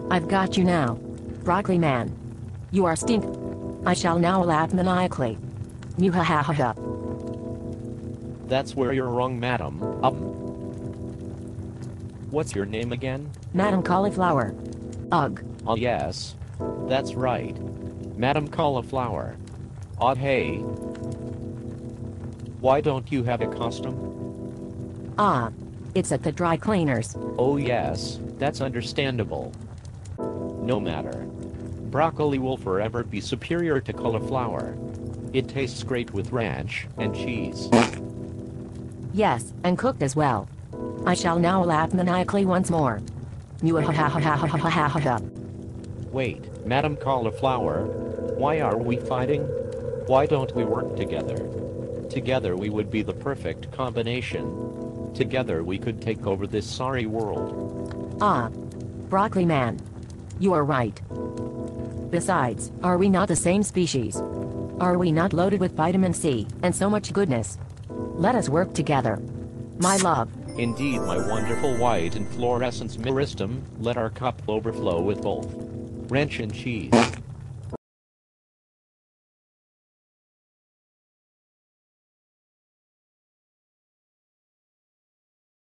I've got you now. Broccoli man. You are stink. I shall now laugh maniacally. Muhahaha. That's where you're wrong, madam. What's your name again? Madam Cauliflower. Ugh. Oh yes. That's right. Madam Cauliflower. Hey. Why don't you have a costume? Ah. It's at the dry cleaners. Oh yes, that's understandable. No matter. Broccoli will forever be superior to cauliflower. It tastes great with ranch and cheese. Yes, and cooked as well. I shall now laugh maniacally once more. Muhahaha. Wait, Madam Cauliflower, why are we fighting? Why don't we work together? Together we would be the perfect combination. Together we could take over this sorry world. Ah. Broccoli man. You are right. Besides, are we not the same species? Are we not loaded with vitamin C and so much goodness? Let us work together. My love. Indeed, my wonderful white and fluorescent meristem, let our cup overflow with both ranch and cheese.